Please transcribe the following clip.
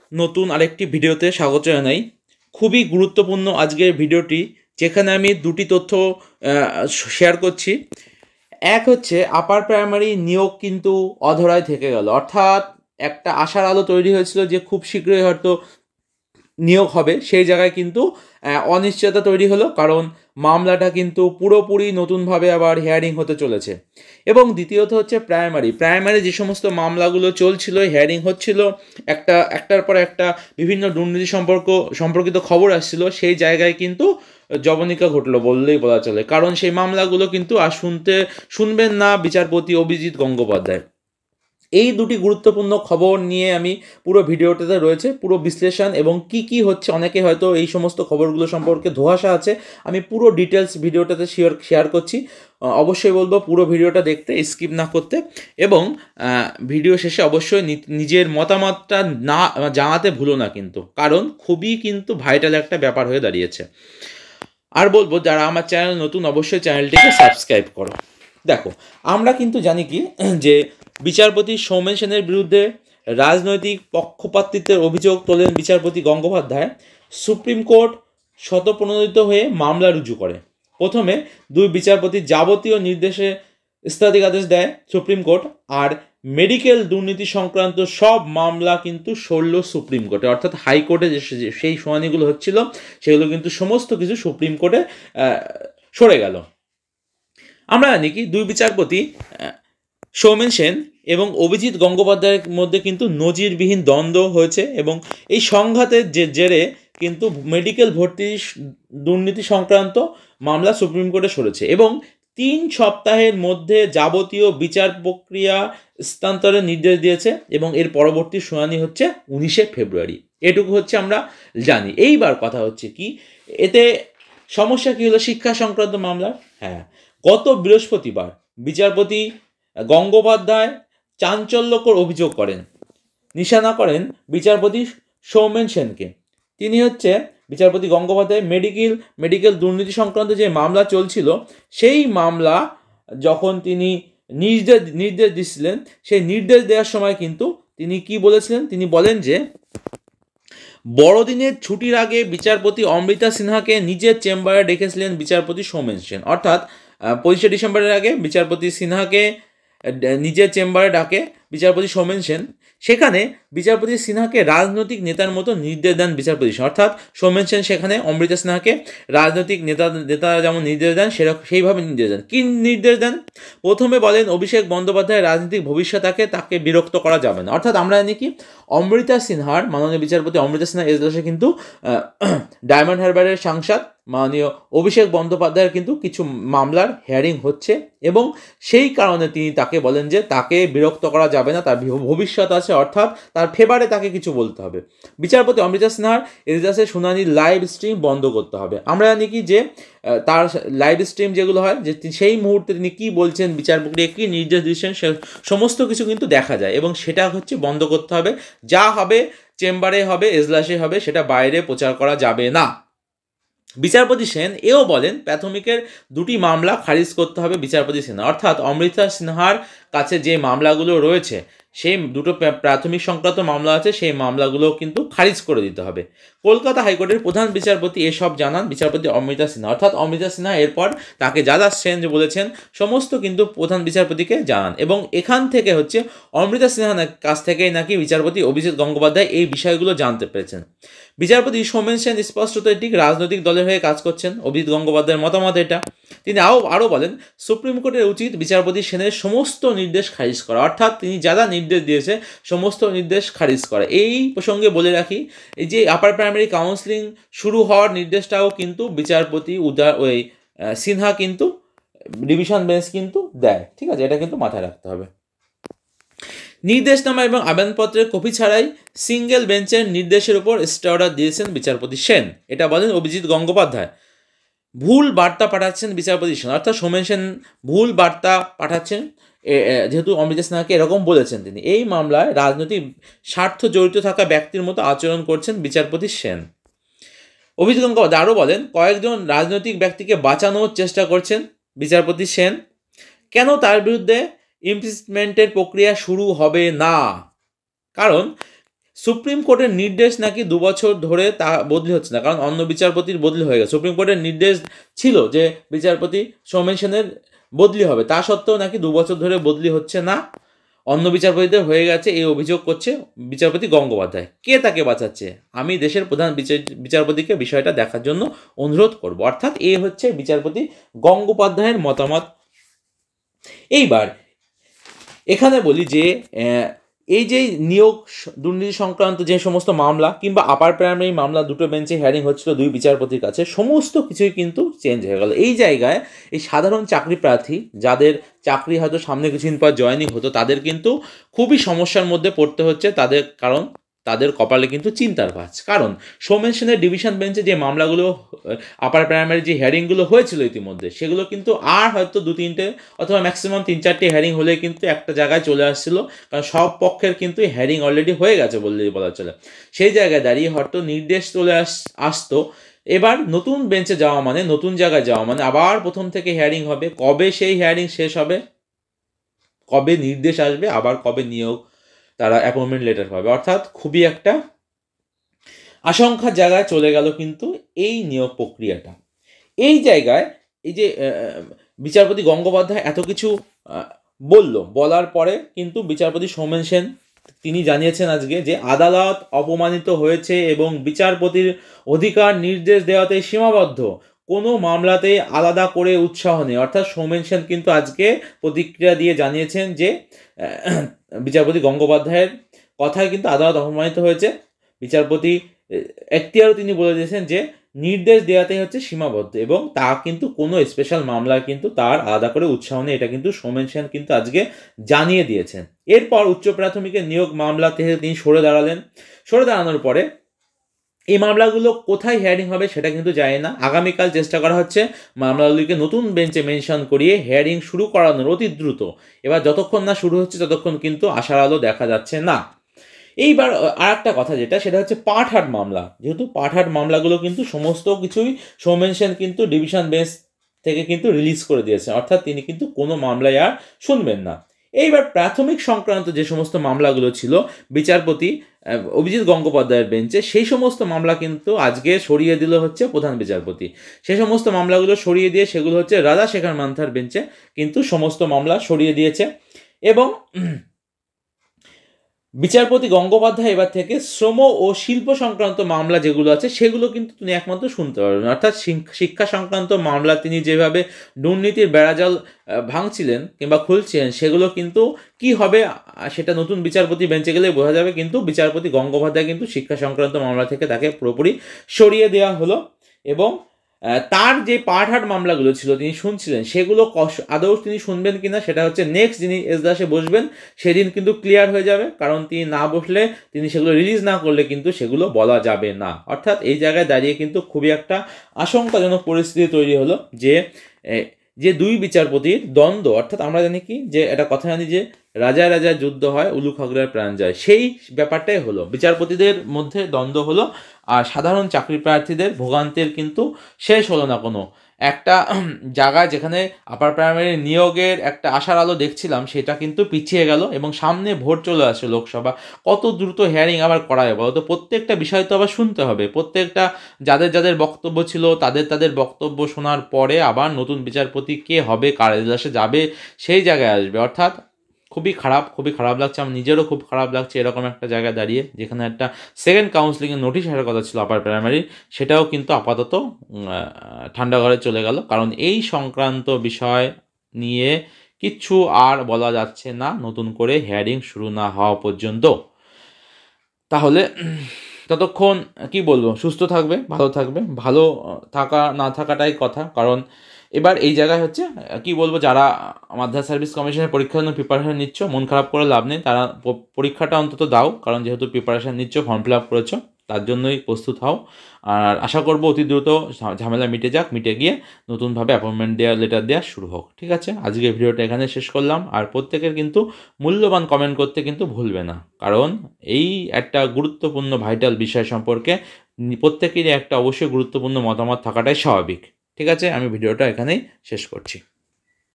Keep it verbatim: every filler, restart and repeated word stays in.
নতুন আরেকটি ভিডিওতে স্বাগত জানাই। খুবই গুরুত্বপূর্ণ আজকের ভিডিওটি, যেখানে আমি দুটি তথ্য শেয়ার করছি। এক হচ্ছে আপার প্রাইমারি নিয়োগ কিন্তু অধরায় থেকে গেল, অর্থাৎ একটা আশার আলো তৈরি হয়েছিল যে খুব শীঘ্রই হয়তো নিয়োগ হবে, সেই জায়গায় কিন্তু অনিশ্চয়তা তৈরি হলো, কারণ মামলাটা কিন্তু পুরোপুরি নতুনভাবে আবার হিয়ারিং হতে চলেছে। এবং দ্বিতীয়ত হচ্ছে প্রাইমারি প্রাইমারি যে সমস্ত মামলাগুলো চলছিল, হিয়ারিং হচ্ছিল, একটা একটার পর একটা বিভিন্ন দুর্নীতি সম্পর্ক সম্পর্কিত খবর আসছিল, সেই জায়গায় কিন্তু জবনিকা ঘটলো বললেই বলা চলে। কারণ সেই মামলাগুলো কিন্তু আর শুনতে শুনবেন না বিচারপতি অভিজিৎ গঙ্গোপাধ্যায়। এই দুটি গুরুত্বপূর্ণ খবর নিয়ে আমি পুরো ভিডিওটাতে রয়েছে পুরো বিশ্লেষণ, এবং কি কি হচ্ছে, অনেকে হয়তো এই সমস্ত খবরগুলো সম্পর্কে ধোঁয়াশা আছে, আমি পুরো ডিটেলস ভিডিওটাতে শেয়ার শেয়ার করছি। অবশ্যই বলবো পুরো ভিডিওটা দেখতে, স্কিপ না করতে, এবং ভিডিও শেষে অবশ্যই নিজের মতামতটা না জানাতে ভুলো না কিন্তু, কারণ খুবই কিন্তু ভাইটাল একটা ব্যাপার হয়ে দাঁড়িয়েছে। আর বলবো যারা আমার চ্যানেল নতুন, অবশ্যই চ্যানেলটিকে সাবস্ক্রাইব করো। দেখো, আমরা কিন্তু জানি কি যে বিচারপতি সৌমেন সেনের বিরুদ্ধে রাজনৈতিক পক্ষপাতিত্বের অভিযোগ তোলেন বিচারপতি গঙ্গোপাধ্যায়। সুপ্রিম কোর্ট স্বতঃপ্রণোদিত হয়ে মামলা রুজু করে। প্রথমে দুই বিচারপতি যাবতীয় নির্দেশে স্থগিতাদেশ দেয় সুপ্রিম কোর্ট, আর মেডিকেল দুর্নীতি সংক্রান্ত সব মামলা কিন্তু সরল সুপ্রিম কোর্টে, অর্থাৎ হাইকোর্টে যে সেই শুনানিগুলো হচ্ছিল সেগুলো কিন্তু সমস্ত কিছু সুপ্রিম কোর্টে সরে গেল। আমরা জানি কি দুই বিচারপতি সৌমেন সেন এবং অভিজিৎ গঙ্গোপাধ্যায়ের মধ্যে কিন্তু নজিরবিহীন দ্বন্দ্ব হয়েছে, এবং এই সংঘাতের যে জেরে কিন্তু মেডিকেল ভর্তি দুর্নীতি সংক্রান্ত মামলা সুপ্রিম কোর্টে সরেছে, এবং তিন সপ্তাহের মধ্যে যাবতীয় বিচার প্রক্রিয়া স্থানান্তরের নির্দেশ দিয়েছে, এবং এর পরবর্তী শুনানি হচ্ছে উনিশে ফেব্রুয়ারি। এটুকু হচ্ছে আমরা জানি। এইবার কথা হচ্ছে কি, এতে সমস্যা কী হলো? শিক্ষা সংক্রান্ত মামলা। হ্যাঁ, গত বৃহস্পতিবার বিচারপতি গঙ্গোপাধ্যায় চাঞ্চল্যকর অভিযোগ করেন, নিশানা করেন বিচারপতি সৌমেন সেনকে। তিনি হচ্ছে বিচারপতি গঙ্গোপাধ্যায় মেডিকেল মেডিকেল দুর্নীতি সংক্রান্ত যে মামলা চলছিল, সেই মামলা যখন তিনি নির্দেশ নির্দেশ দিচ্ছিলেন, সেই নির্দেশ দেওয়ার সময় কিন্তু তিনি কি বলেছিলেন? তিনি বলেন যে বড়দিনের ছুটির আগে বিচারপতি অমৃতা সিনহাকে নিজের চেম্বারে ডেকেছিলেন বিচারপতি সৌমেন সেন, অর্থাৎ পঁচিশে ডিসেম্বরের আগে বিচারপতি সিনহাকে নিজের চেম্বারে ডাকে বিচারপতি সৌমেন সেন। সেখানে বিচারপতি সিনহাকে রাজনৈতিক নেতার মতো নির্দেশ দেন বিচারপতি সেন, অর্থাৎ সৌমেন সেন সেখানে অমৃতা সিনহাকে রাজনৈতিক নেতা নেতারা যেমন নির্দেশ দেন সেরকম সেইভাবে নির্দেশ দেন। কী নির্দেশ দেন? প্রথমে বলেন অভিষেক বন্দ্যোপাধ্যায়ের রাজনৈতিক ভবিষ্যৎ তাকে তাকে বিরক্ত করা যাবে না। অর্থাৎ আমরা জানি কি অমৃতা সিনহার, মাননীয় বিচারপতি অমৃতা সিনহা এজলাসে কিন্তু ডায়মন্ড হারবারের সাংসদ মাননীয় অভিষেক বন্দ্যোপাধ্যায়ের কিন্তু কিছু মামলার হিয়ারিং হচ্ছে, এবং সেই কারণে তিনি তাকে বলেন যে তাকে বিরক্ত করা যাবে না, তার ভবিষ্যৎ আছে, অর্থাৎ তার ফেভারে তাকে কিছু বলতে হবে। বিচারপতি অমৃতা সিনহার এজলাসে শুনানির লাইভ স্ট্রিম বন্ধ করতে হবে। আমরা জানি কি যে তার লাইভ স্ট্রিম যেগুলো হয়, যে সেই মুহূর্তে তিনি কী বলছেন, বিচার প্রক্রিয়া কী নির্দেশ দিচ্ছেন, সে সমস্ত কিছু কিন্তু দেখা যায়, এবং সেটা হচ্ছে বন্ধ করতে হবে। যা হবে চেম্বারে হবে, এজলাসে হবে, সেটা বাইরে প্রচার করা যাবে না। বিচারপতি সেন এও বলেন প্রাথমিকের দুটি মামলা খারিজ করতে হবে বিচারপতি সিনহা, অর্থাৎ অমৃতা সিনহার কাছে যে মামলাগুলো রয়েছে, সেই দুটো প্রাথমিক সংক্রান্ত মামলা আছে, সেই মামলাগুলো কিন্তু খারিজ করে দিতে হবে। কলকাতা হাইকোর্টের প্রধান বিচারপতি এসব জানান বিচারপতি অমৃতা সিনহা, অর্থাৎ অমৃতা সিনহা এরপর তাকে যা যা সেন বলেছেন সমস্ত কিন্তু প্রধান বিচারপতিকে জানান, এবং এখান থেকে হচ্ছে অমৃতা সিনহার কাছ থেকেই নাকি বিচারপতি অভিজিৎ গঙ্গোপাধ্যায় এই বিষয়গুলো জানতে পেরেছেন। বিচারপতি সৌমেন সেন স্পষ্টত এটি রাজনৈতিক দলের হয়ে কাজ করছেন, অভিজিৎ গঙ্গোপাধ্যায়ের মতামত এটা। তিনি আরও আরও বলেন সুপ্রিম কোর্টের উচিত বিচারপতি সেনের সমস্ত নির্দেশ খারিজ করা, অর্থাৎ তিনি যা যা নির্দেশ দিয়েছে সমস্ত নির্দেশ খারিজ করা। এই প্রসঙ্গে বলে রাখি, এই যে আপার প্রাইমারি কাউন্সিলিং শুরু হওয়ার নির্দেশটাও কিন্তু বিচারপতি উদা ওই সিনহা কিন্তু ডিভিশন বেঞ্চ কিন্তু দেয়, ঠিক আছে? এটা কিন্তু মাথায় রাখতে হবে। নির্দেশনামা এবং আবেদনপত্রের কপি ছাড়াই সিঙ্গেল বেঞ্চের নির্দেশের উপর স্টে অর্ডার দিয়েছেন বিচারপতি সেন, এটা বলেন অভিজিৎ গঙ্গোপাধ্যায়। ভুল বার্তা পাঠাচ্ছেন বিচারপতি সেন, অর্থাৎ সৌমেন সেন ভুল বার্তা পাঠাচ্ছেন, যেহেতু অমৃতা সিনহাকে এরকম বলেছেন তিনি। এই মামলায় রাজনৈতিক স্বার্থ জড়িত থাকা ব্যক্তির মতো আচরণ করছেন বিচারপতি সেন। অভিজিৎ গঙ্গোপাধ্যায় আরও বলেন কয়েকজন রাজনৈতিক ব্যক্তিকে বাঁচানোর চেষ্টা করছেন বিচারপতি সেন। কেন তার বিরুদ্ধে ইমপিচমেন্টের প্রক্রিয়া শুরু হবে না? কারণ সুপ্রিম কোর্টের নির্দেশ নাকি দু বছর ধরে তা বদলি হচ্ছে না, কারণ অন্য বিচারপতির বদলি হয়ে গেছে। সুপ্রিম কোর্টের নির্দেশ ছিল যে বিচারপতি সৌমেন সেনের বদলি হবে, তা সত্ত্বেও নাকি দু বছর ধরে বদলি হচ্ছে না, অন্য বিচারপতিদের হয়ে গেছে, এই অভিযোগ করছে বিচারপতি গঙ্গোপাধ্যায়। কে তাকে বাঁচাচ্ছে? আমি দেশের প্রধান বিচার বিচারপতিকে বিষয়টা দেখার জন্য অনুরোধ করব। অর্থাৎ এ হচ্ছে বিচারপতি গঙ্গোপাধ্যায়ের মতামত। এইবার এখানে বলি যে এই যে নিয়োগ দুর্নীতি সংক্রান্ত যে সমস্ত মামলা কিংবা আপার প্রাইমারি মামলা দুটো বেঞ্চে হিয়ারিং হচ্ছিল দুই বিচারপতির কাছে, সমস্ত কিছুই কিন্তু চেঞ্জ হয়ে গেল। এই জায়গায় এই সাধারণ চাকরি প্রার্থী যাদের চাকরি হয়তো সামনে কিছুদিন পর জয়েনিং হতো, তাদের কিন্তু খুবই সমস্যার মধ্যে পড়তে হচ্ছে তাদের, কারণ তাদের কপালে কিন্তু চিন্তার ভাঁজ। কারণ সৌমেন সেনের ডিভিশন বেঞ্চে যে মামলাগুলো আপার প্রাইমারি যে হিয়ারিংগুলো হয়েছিল ইতিমধ্যে, সেগুলো কিন্তু আর হয়তো দু তিনটে অথবা ম্যাক্সিমাম তিন চারটে হিয়ারিং হলে কিন্তু একটা জায়গায় চলে আসছিল, কারণ সব পক্ষের কিন্তু হিয়ারিং অলরেডি হয়ে গেছে বললেই বলা চলে। সেই জায়গায় দাঁড়িয়ে হয়তো নির্দেশ চলে আস আসতো এবার নতুন বেঞ্চে যাওয়া মানে, নতুন জায়গায় যাওয়া মানে আবার প্রথম থেকে হিয়ারিং হবে। কবে সেই হিয়ারিং শেষ হবে, কবে নির্দেশ আসবে, আবার কবে নিয়োগ তারা অ্যাপয়েন্টমেন্ট লেটার পাবে, অর্থাৎ খুবই একটা আশঙ্কার জায়গায় চলে গেল কিন্তু এই নিয়োগ প্রক্রিয়াটা। এই জায়গায় এই যে বিচারপতি গঙ্গোপাধ্যায় এত কিছু বলল, বলার পরে কিন্তু বিচারপতি সৌমেন সেন তিনি জানিয়েছেন আজকে যে আদালত অপমানিত হয়েছে এবং বিচারপতির অধিকার নির্দেশ দেওয়াতে সীমাবদ্ধ, কোনো মামলাতে আলাদা করে উৎসাহ নেই। অর্থাৎ সৌমেন সেন কিন্তু আজকে প্রতিক্রিয়া দিয়ে জানিয়েছেন যে বিচারপতি গঙ্গোপাধ্যায়ের কথায় কিন্তু আদালত অপমানিত হয়েছে। বিচারপতি এখতিয়ারও তিনি বলে দিয়েছেন যে নির্দেশ দেওয়াতে হচ্ছে সীমাবদ্ধ এবং তা কিন্তু কোনো স্পেশাল মামলায় কিন্তু তার আলাদা করে উৎসাহ নেই, এটা কিন্তু সৌমেন সেন কিন্তু আজকে জানিয়ে দিয়েছেন। এরপর উচ্চ প্রাথমিকের নিয়োগ মামলা থেকে তিনি সরে দাঁড়ালেন। সরে দাঁড়ানোর পরে এই মামলাগুলো কোথায় হিয়ারিং হবে সেটা কিন্তু জানি না। আগামীকাল চেষ্টা করা হচ্ছে মামলাগুলিকে নতুন বেঞ্চে মেনশন করিয়ে হিয়ারিং শুরু করানোর অতি দ্রুত। এবার যতক্ষণ না শুরু হচ্ছে ততক্ষণ কিন্তু আশার আলো দেখা যাচ্ছে না। এইবার আর একটা কথা যেটা, সেটা হচ্ছে পাটহাট মামলা। যেহেতু পাটহাট মামলাগুলো কিন্তু সমস্ত কিছুই সৌমেন সেন কিন্তু ডিভিশন বেঞ্চ থেকে কিন্তু রিলিজ করে দিয়েছেন, অর্থাৎ তিনি কিন্তু কোনো মামলায় আর শুনবেন না। এইবার প্রাথমিক সংক্রান্ত যে সমস্ত মামলাগুলো ছিল বিচারপতি অভিজিৎ গঙ্গোপাধ্যায়ের বেঞ্চে, সেই সমস্ত মামলা কিন্তু আজকে সরিয়ে দিল হচ্ছে প্রধান বিচারপতি। সেই সমস্ত মামলাগুলো সরিয়ে দিয়ে সেগুলো হচ্ছে রাজাশেখর মান্থার বেঞ্চে কিন্তু সমস্ত মামলা সরিয়ে দিয়েছে। এবং বিচারপতি গঙ্গোপাধ্যায় এবার থেকে শ্রম ও শিল্প সংক্রান্ত মামলা যেগুলো আছে সেগুলো কিন্তু তিনি একমাত্র শুনতে পারবেন। অর্থাৎ শিক্ষা সংক্রান্ত মামলা তিনি যেভাবে দুর্নীতির বেড়াজাল ভাঙছিলেন কিংবা খুলছিলেন, সেগুলো কিন্তু কি হবে সেটা নতুন বিচারপতি বেঞ্চে গেলে বোঝা যাবে। কিন্তু বিচারপতি গঙ্গোপাধ্যায় কিন্তু শিক্ষা সংক্রান্ত মামলা থেকে তাকে পুরোপুরি সরিয়ে দেওয়া হলো এবং তার যে পাটহাট মামলাগুলো ছিল তিনি শুনছিলেন, সেগুলো আদৌ তিনি শুনবেন কিনা সেটা হচ্ছে নেক্সট যিনি এজলাসে বসবেন সেদিন কিন্তু ক্লিয়ার হয়ে যাবে, কারণ তিনি না বসলে, তিনি সেগুলো রিলিজ না করলে কিন্তু সেগুলো বলা যাবে না। অর্থাৎ এই জায়গায় দাঁড়িয়ে কিন্তু খুবই একটা আশঙ্কাজনক পরিস্থিতি তৈরি হলো যে যে দুই বিচারপতির দ্বন্দ্ব। অর্থাৎ আমরা জানি কি যে একটা কথা জানি যে রাজা রাজা যুদ্ধ হয়, উলু খগড়ার প্রাণ যায়, সেই ব্যাপারটাই হলো। বিচারপতিদের মধ্যে দ্বন্দ্ব হলো আর সাধারণ চাকরি প্রার্থীদের ভোগান্তির কিন্তু শেষ হলো না। কোনো একটা জায়গায় যেখানে আপার প্রাইমারি নিয়োগের একটা আশার আলো দেখছিলাম সেটা কিন্তু পিছিয়ে গেল এবং সামনে ভোট চলে আসে লোকসভা। কত দ্রুত হিয়ারিং আবার করা হবে বলো তো? প্রত্যেকটা বিষয় তো আবার শুনতে হবে, প্রত্যেকটা যাদের যাদের বক্তব্য ছিল তাদের তাদের বক্তব্য শোনার পরে আবার নতুন বিচারপতি কে হবে, কার এজলাসে যাবে, সেই জায়গায় আসবে। অর্থাৎ খুবই খারাপ, খুবই খারাপ লাগছে, আমার নিজেরও খুব খারাপ লাগছে এরকম একটা জায়গায় দাঁড়িয়ে, যেখানে একটা সেকেন্ড কাউন্সিলিংয়ের নোটিশ আসার কথা ছিল আপার প্রাইমারি, সেটাও কিন্তু আপাতত ঠান্ডা ঘরে চলে গেল। কারণ এই সংক্রান্ত বিষয় নিয়ে কিচ্ছু আর বলা যাচ্ছে না নতুন করে হিয়ারিং শুরু না হওয়া পর্যন্ত। তাহলে ততক্ষণ কি বলবো, সুস্থ থাকবে, ভালো থাকবে। ভালো থাকা না থাকাটাই কথা, কারণ এবার এই জায়গায় হচ্ছে কি বলবো, যারা মাধ্যমিক সার্ভিস কমিশনের পরীক্ষার জন্য প্রিপারেশন নিচ্ছ, মন খারাপ করে লাভ নেই, তারা পরীক্ষাটা অন্তত দাও, কারণ যেহেতু প্রিপারেশন নিচ্ছ, ফর্ম ফিল আপ করেছো, তার জন্যই প্রস্তুত হও। আর আশা করবো অতি দ্রুত ঝামেলা মিটে যাক, মিটে গিয়ে নতুনভাবে অ্যাপয়েন্টমেন্ট দেওয়া লেটার দেওয়া শুরু হোক। ঠিক আছে, আজকে ভিডিওটা এখানে শেষ করলাম। আর প্রত্যেকের কিন্তু মূল্যবান কমেন্ট করতে কিন্তু ভুলবে না, কারণ এই একটা গুরুত্বপূর্ণ ভাইটাল বিষয় সম্পর্কে প্রত্যেকেরই একটা অবশ্যই গুরুত্বপূর্ণ মতামত থাকাটাই স্বাভাবিক। ঠিক আছে, আমি ভিডিওটা এখানেই শেষ করছি।